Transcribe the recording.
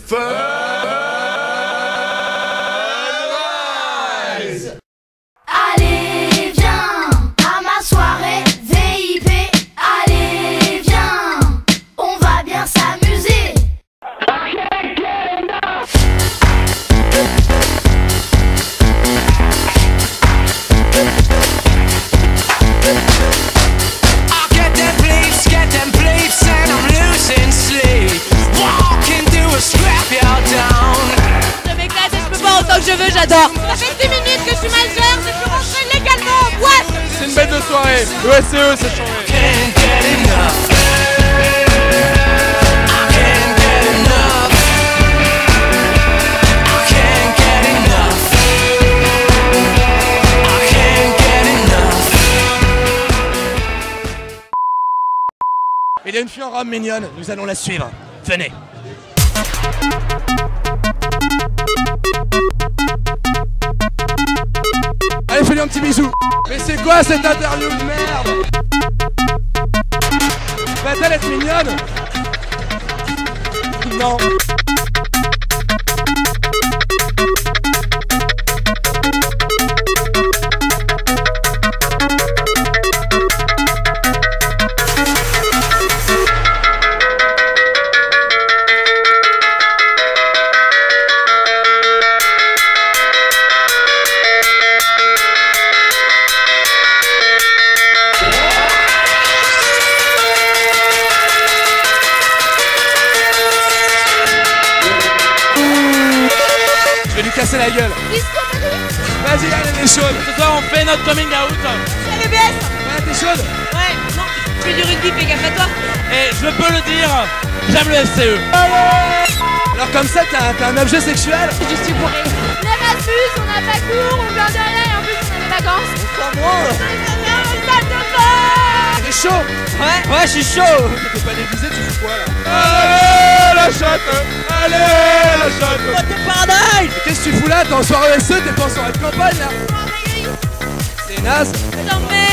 Funrise. Allez viens à ma soirée VIP. Allez viens, on va bien s'amuser. Je m'éclate et je peux boire autant que je veux, j'adore. Ça fait 10 minutes que je suis majeure, je peux rentrer légalement en boîte. C'est une bête de soirée. Le SCE, c'est changé. Il y a une fille en robe mignonne, nous allons la suivre. Venez. Allez, fais-lui un petit bisou. Mais c'est quoi cette interview de merde? Va-t-elle être mignonne? Non. Je vais lui casser la gueule. Vas-y, elle est chaude. Ce soir, on fait notre coming out. C'est le BS. Ouais, t'es chaude? Ouais, non, je fais du rugby, fais gaffe à toi. Et je peux le dire, j'aime le FCE. Alors comme ça, t'as un objet sexuel? Je suis bourré. L'Erasmus, on n'a pas cours, on vient de rien et en plus on a des vacances. On T'es chaud? Ouais, je suis chaud. T'es pas déguisé, tu fais quoi là? Allez, la chatte! Allez, la chatte! T'es paradise. Qu'est-ce que tu fous là? T'es en soirée SE, t'es pas en soirée de campagne là? C'est naze. T'en mets.